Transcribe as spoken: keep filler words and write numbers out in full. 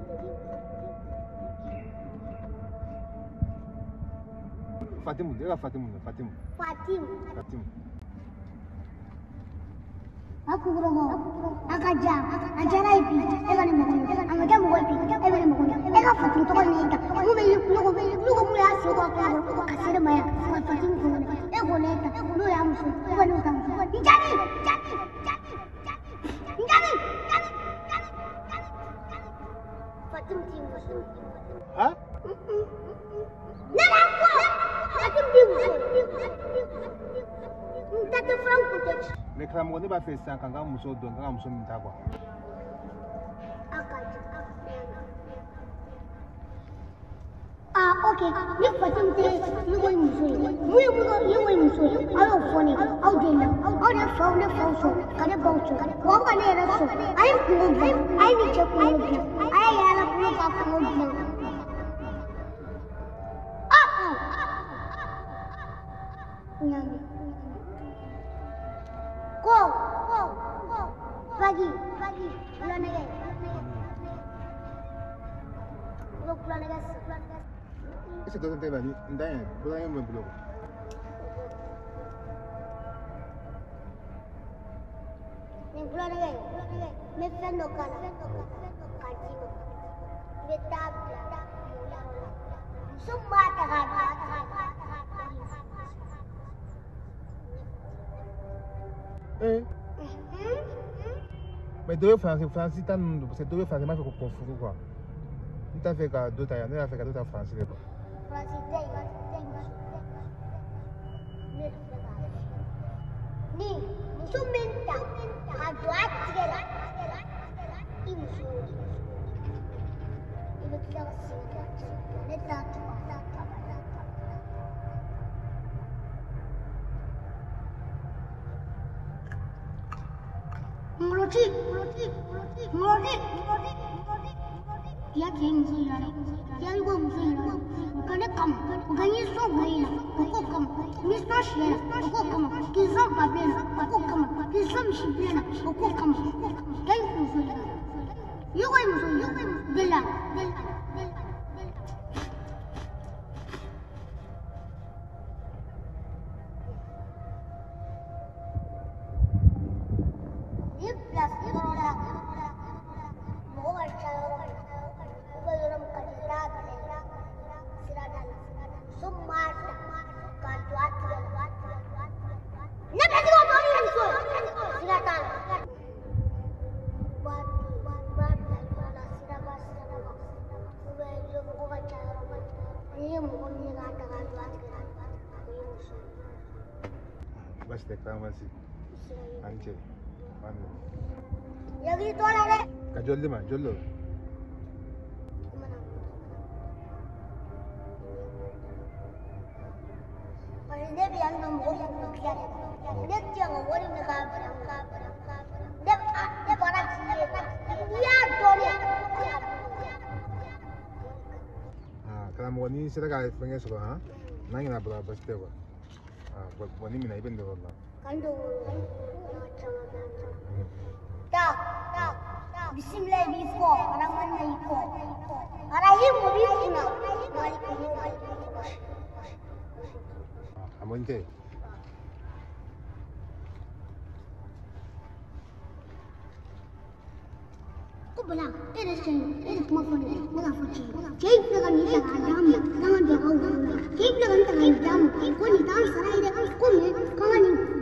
Fatima, era Fatima, Fatima. Fatima. Fatima. Aku berapa? Aku jam. Ajar ipi. Ega ni mukul. Anga jam mukul ipi. Ega ni mukul. Ega Fatima tu kan ni ika. Mu beli lu lu lu lu mu ya sih kau kau kasih maya. Fatima tu kan. Ega ni ika. Lu ya musuh. Ega lu kan. Ni jadi. Jadi. Jadi. Jadi. Fatima tinggal. Hah? Nada aku. Fatima tinggal. Tatu franc peut-être. Mais quand on n'est pas fait ça, quand on a muso don, quand on a muso minta quoi. Ah, ok. Ni Fatima te, ni wai muso. Mu yi muso, yi wai muso. Ayo fone, au dena, au ne fa, ne fa so, kada baucho. Wanga ne raso. Ayi kuma, ayi ni ce kuma bi. Ayi ya la kuma ka kuma bi. Ah ah. Nyami. Go, go, go. Pagi, pagi. Pulang lagi. Lo pulang lagi, pulang lagi. Ese todo te va ni, ndaya, pulang yang belum. Ni pulang lagi, pulang lagi. Me fendo kana, kajimo. Me tabla, summa tagada, Eh. Mais deux français, français, t'as c'est deux français, moi je comprends quoi. Il t'a fait qu'à deux tailles, il a fait qu'à deux tailles français. Ni, sumenta, à droite, tirer. Il me faut. Il me tire aussi. Les dates. Muloti, muloti, muloti, muloti, muloti, muloti. Dia keng sih lah, dia juga musuh lah. Kerana kamu, bukan ni so gaya lah. Aku kamu, ni so share, aku kamu. Kisah apa lah, aku kamu. Kisah mesti lah, aku kamu. Dia musuh lah. You guys musuh, you guys musuh. Bela, bela, bela. Basta kama si Anche. Mana? Yang itu lah le. Kajol di mana? Jolo. Kalau dia biar nombor kian, dia jangan worry nak apa. Dia dia barang sendiri. Dia doni. Ah, kalau mau ni saya dah pengen suka, ha? Nai nak berapa basta apa? Ah, buat ni mina iben dulu lah. Kandu. Tak, tak, tak. Bismillah biko, orang mana iko. Orang ini mau biko na. Amun ke? Kau bilang, ini sen, ini semua phone, ini apa sih? Cek dengan ni tak ada mu, jangan jauh. Cek dengan tak ada mu. Kau ni tahu sarai dia, kau ni, kau ni.